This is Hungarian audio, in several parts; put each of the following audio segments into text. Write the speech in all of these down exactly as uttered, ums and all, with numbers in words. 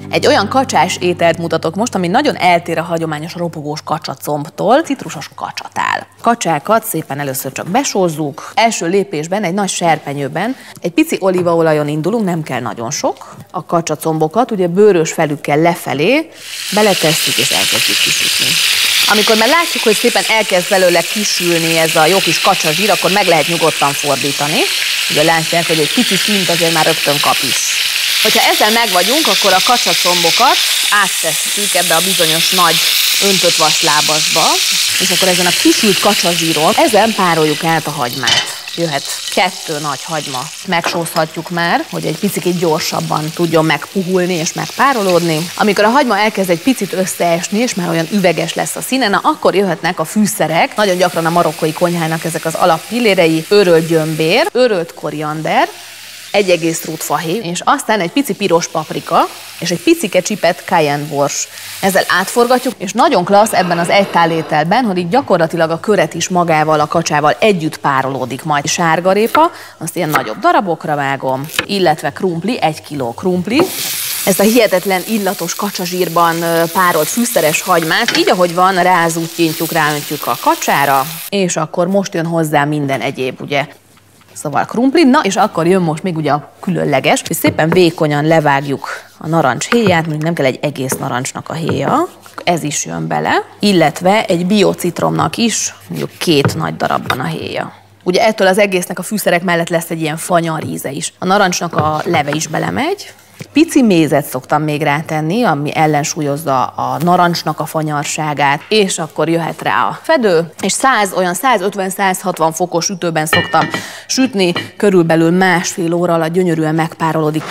Egy olyan kacsás ételt mutatok most, ami nagyon eltér a hagyományos ropogós kacsacombtól, citrusos kacsatál. Kacsákat szépen először csak besózzuk. Első lépésben egy nagy serpenyőben egy pici olívaolajon indulunk, nem kell nagyon sok. A kacsacombokat ugye bőrös felükkel lefelé beletesszük és elkezdjük kisütni. Amikor már látjuk, hogy szépen elkezd belőle kisülni ez a jó kis kacsazsír, akkor meg lehet nyugodtan fordítani. Ugye látják, hogy egy pici színt azért már rögtön kap is. Hogyha ezzel meg vagyunk, akkor a kacsacombokat áttesszük ebbe a bizonyos nagy öntött vaslábasba, és akkor ezen a kisült kacsazsíron ezen pároljuk át a hagymát. Jöhet kettő nagy hagyma. Megsózhatjuk már, hogy egy picit gyorsabban tudjon megpuhulni és megpárolódni. Amikor a hagyma elkezd egy picit összeesni, és már olyan üveges lesz a színe, na akkor jöhetnek a fűszerek. Nagyon gyakran a marokkói konyhának ezek az alappillérei: őrölt gyömbér, őrölt koriander, egy egész rút fahéj, és aztán egy pici piros paprika, és egy picike csipet cayenne bors. Ezzel átforgatjuk, és nagyon klassz ebben az egytálételben, hogy így gyakorlatilag a köret is magával, a kacsával együtt párolódik majd. Sárgarépa, azt ilyen nagyobb darabokra vágom, illetve krumpli, egy kiló krumpli. Ezt a hihetetlen illatos kacsazsírban párolt fűszeres hagymát, így ahogy van, rázúttyintjuk, ráöntjük a kacsára, és akkor most jön hozzá minden egyéb, ugye. Szóval krumpli, na és akkor jön most még ugye a különleges, hogy szépen vékonyan levágjuk a narancs héját, mondjuk nem kell egy egész narancsnak a héja, ez is jön bele, illetve egy biocitromnak is, mondjuk két nagy darabban a héja. Ugye ettől az egésznek a fűszerek mellett lesz egy ilyen fanyar íze is. A narancsnak a leve is belemegy. Pici mézet szoktam még rátenni, ami ellensúlyozza a narancsnak a fanyarságát, és akkor jöhet rá a fedő, és száz, olyan százötven-százhatvan fokos ütőben szoktam sütni, körülbelül másfél óra alatt gyönyörűen megpárolódik.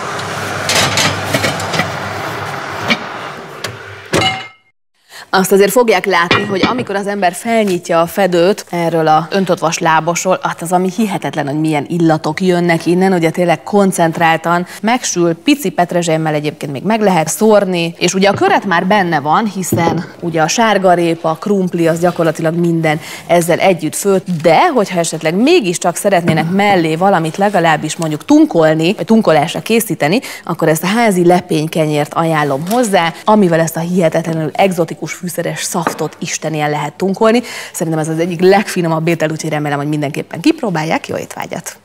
Azt azért fogják látni, hogy amikor az ember felnyitja a fedőt erről a öntött vas lábasról, hát az, ami hihetetlen, hogy milyen illatok jönnek innen, ugye tényleg koncentráltan megsül, pici petrezselyemmel egyébként még meg lehet szórni, és ugye a köret már benne van, hiszen ugye a sárgarépa, a krumpli, az gyakorlatilag minden ezzel együtt főtt, de hogyha esetleg mégiscsak szeretnének mellé valamit legalábbis mondjuk tunkolni, vagy tunkolásra készíteni, akkor ezt a házi lepénykenyért ajánlom hozzá, amivel ezt a hihetetlenül egzotikus fűszeres szaftot istenien lehet tunkolni. Szerintem ez az egyik legfinomabb étel, úgyhogy remélem, hogy mindenképpen kipróbálják. Jó étvágyat!